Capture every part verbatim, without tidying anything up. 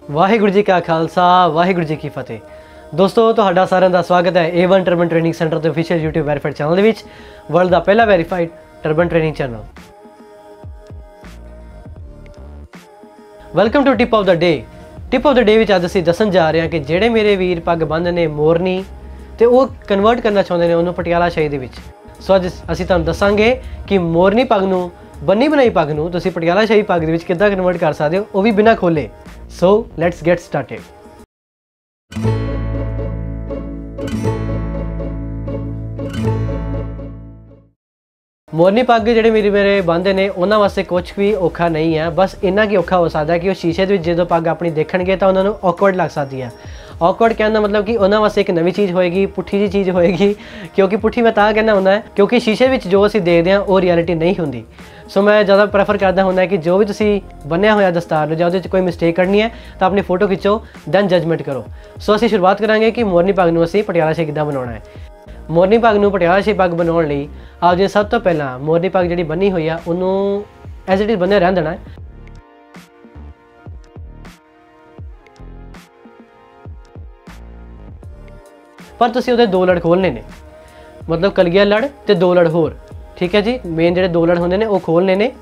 वाहिगुरू जी का खालसा वाहिगुरू जी की फतेह। दोस्तों तुहाडा सारिਆਂ ਦਾ स्वागत है a one turban training centre के ऑफिशियल यूट्यूब वेरीफाइड चैनल ਦੇ वर्ल्ड का पहला verified turban training channel. Welcome to tip of the day. Tip of the day अज असीं दसन जा रहे हैं कि ਜਿਹੜੇ मेरे वीर पग बंद ने मोरनी तो वो कन्वर्ट करना चाहते हैं उन्होंने पटियाला शाही दे विच। सो अज असीं तुहानूं दसांगे कि मोरनी पग नूं बन्नी बनाई पग नूं तुसीं पटियाला शाही पग दे विच किद्दां कन्वर्ट कर सकते हो, वो भी बिना खोले। So let's get started. मोरनी पग जिहड़े मेरे मेरे बंदे ने उन्हां वास्ते कुछ भी औखा नहीं है, बस इन्ना की औखा हो सकता है कि वो शीशे दे जो पग अपनी देखणगे तो उन्होंने ऑकवर्ड लग सकती है। ऑकवर्ड कहने का मतलब कि उन्होंने वास्ते एक नवी चीज़ होएगी, पुट्ठी जी चीज़ होएगी। क्योंकि पुट्ठी मैं तां कहना होंदा है क्योंकि शीशे में जो असीं देखते हैं वो रियलिटी नहीं होंदी। सो मैं ज़्यादा प्रेफर करता होंदा कि जो भी तुसीं बन्निया होया दस्तार जो उहदे कोई मिसटेक करनी है तो अपनी फोटो खिंचो, दैन जजमेंट करो। सो असीं शुरुआत करांगे कि मोरनी पग नूं असीं पटियाला शाही किद्दां बनाउणा है। मोरनी पग नूं पटियाला शाही पग बनाउण लई आप जी सब तो पहला मोरनी पग जिहड़ी बन्नी हुई है उन्होंने एज इट इज़ बन्निया रहन देना है। पर तुसीं उहदे दो लड़ खोलने ने, मतलब कलगिया लड़ ते दो लड़ होर, ठीक है जी। मेन जिहड़े दो लड़ होंदे ने वो खोलने ने।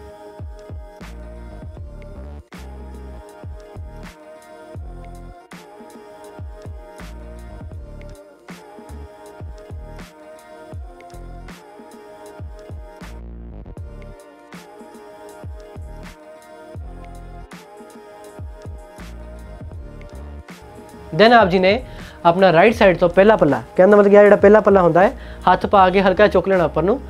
देन आप जी ने अपना राइट साइड तो पहला पल्ला कहना मतलब जो पहला पल्ला होता है हाथ पा के हल्का चुक लेना उपर नूं।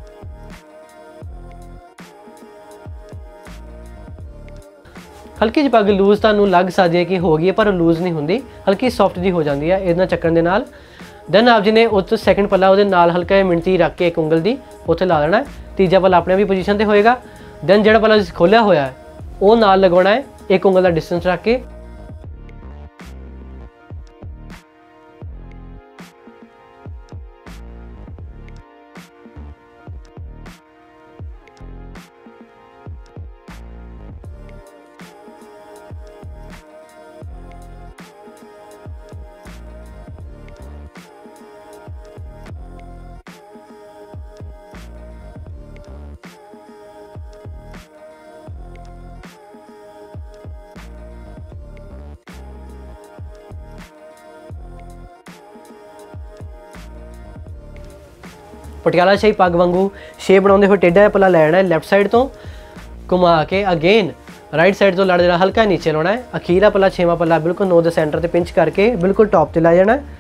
हल्की जी पग लूज तुहानूं लग सकती है कि हो गई है, पर लूज नहीं होंदी, हल्की सॉफ्ट जी हो जाती है इहदे चक्कण दे नाल। दैन आप जी ने उस सैकेंड पल्ला उहदे नाल हल्का मिनती रख के एक उंगल दी उत्थे ला देना है। तीजा पल्ला अपने भी पोजीशन ते होएगा। दैन जिहड़ा पल्ला खोलिया होया है वो नाल लगवाना है एक उंगल का डिस्टेंस रख के। पटियाला शाही पग वांगू शेप बनाते हुए टेढ़ा पल्ला लेना है लैफ्ट साइड तो घुमा के अगेन राइट साइड तो लड़ देना, हल्का नीचे लाना है। अखीरा पल्ला छेवां पल्ला बिल्कुल नौ के सेंटर से पिंच करके बिल्कुल टॉप से ला जाना है।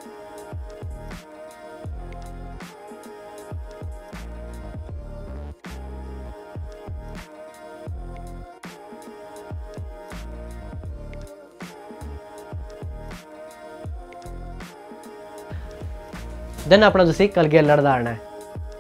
देन अपना तुसीं कलगिया लड़ लाना है।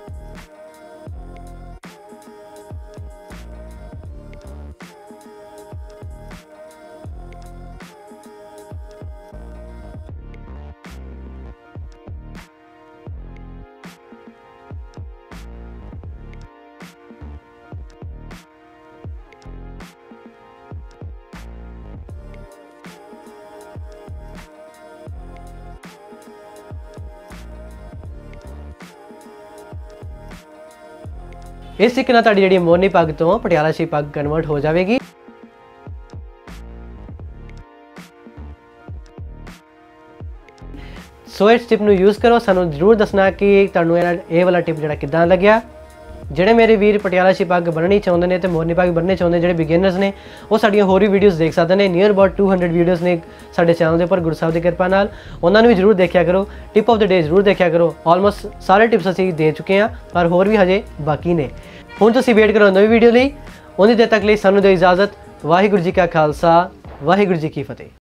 इस तरीके नाल तुहाडी जिहड़ी मोरनी पग तो पटियाला शाही पग कन्वर्ट हो जाएगी। सो इस टिप नूं यूज़ करो, सानू जरूर दसना कि तुहानूं ये वाला टिप जिहड़ा किद्दां लग्या। जिहड़े मेरे वीर पटियाला शाही पग बननी चाहुंदे ने ते मोरनी पग बनने चाहुंदे जिहड़े बिगिनर्स ने वो साडियां होर भी वीडियोज़ देख सकदे ने। Near about two hundred videos ने साडे चैनल दे उपर गुरु साहिब दी किरपा नाल, उन्हां नूं भी जरूर देखिया करो। टिप ऑफ द डे जरूर देखिया करो। ऑलमोस्ट सारे टिप्स असीं दे चुके हैं पर होर भी हजे बाकी ने। हुण तुसीं वेट करो नवी वीडियो लई। उन्नी देर तक लई सानूं दिओ इजाज़त। वाहिगुरू जी का खालसा वाहिगुरू जी की फतेह।